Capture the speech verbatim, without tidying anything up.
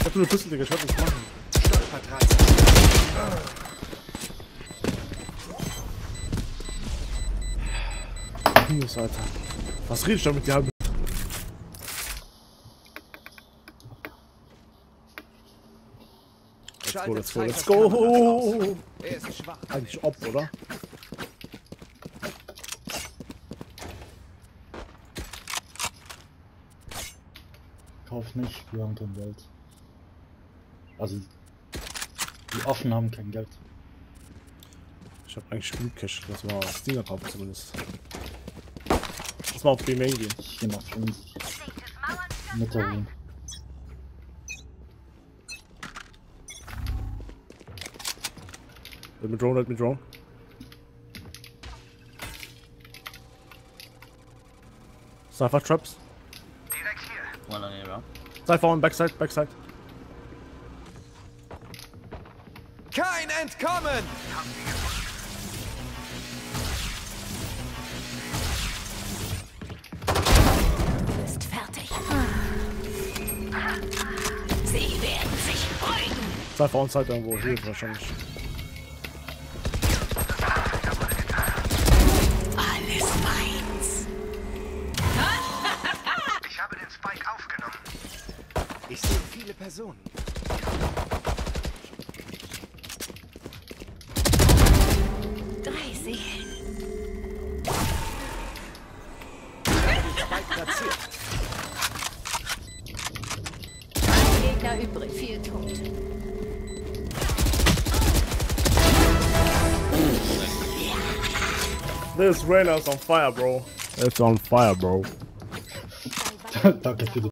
hab nur eine Pistole, Digga, ich wollte nichts machen. Stolperdraht. Minus, Alter. Was rede ich da mit dir? Let's go, let's go, let's go! Er ist schwach. Eigentlich ob, oder? Kauf nicht, wir haben kein Geld. Also, die offen haben kein Geld. Ich hab eigentlich genug Cash, lass mal Stinger kaufen zumindest. Lass mal auf B Main gehen. Ich geh nach fünf. Mit der Wien. Mit Drone, mit Drone. Cypher Traps. Direkt hier. One on A, ja. Cypher on Backside, Backside. Kein Entkommen! Du bist fertig. Sie werden sich freuen. Cypher on Side irgendwo, hier wahrscheinlich. Alles meins. Ich habe den Spike aufgenommen. Ich sehe viele Personen. Drei Seelen. Spike platziert. Ein Gegner übrig, vier tot. This Reyna's on fire, bro. It's on fire, bro. Danke für die